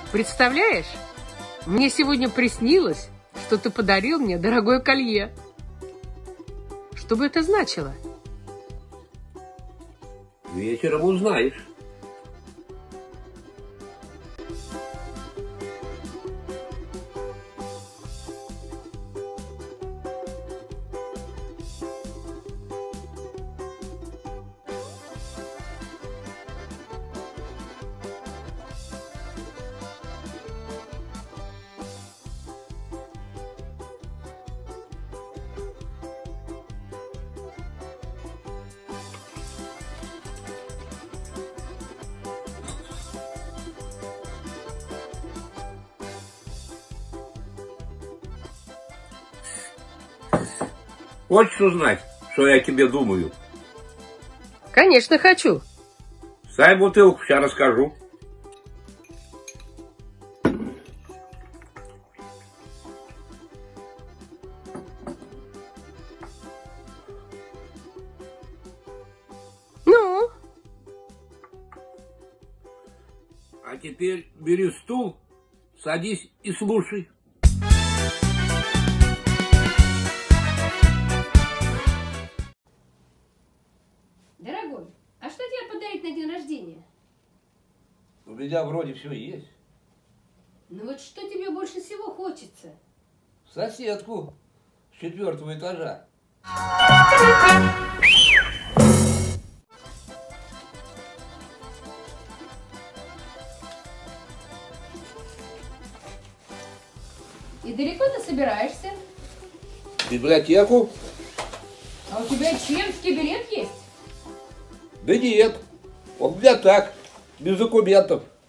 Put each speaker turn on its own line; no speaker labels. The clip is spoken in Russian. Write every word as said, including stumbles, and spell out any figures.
Представляешь, мне сегодня приснилось, что ты подарил мне дорогое колье. Что бы это значило?
Вечером узнаешь. Хочешь узнать, что я тебе думаю?
Конечно, хочу.
Дай бутылку, сейчас расскажу.
Ну?
А теперь бери стул, садись и слушай.
Дорогой, а что тебе подарить на день рождения?
У меня вроде все есть.
Ну вот что тебе больше всего хочется?
Соседку с четвертого этажа.
И далеко ты собираешься?
В библиотеку?
А у тебя членский билет есть?
Да нет, у меня так, без документов.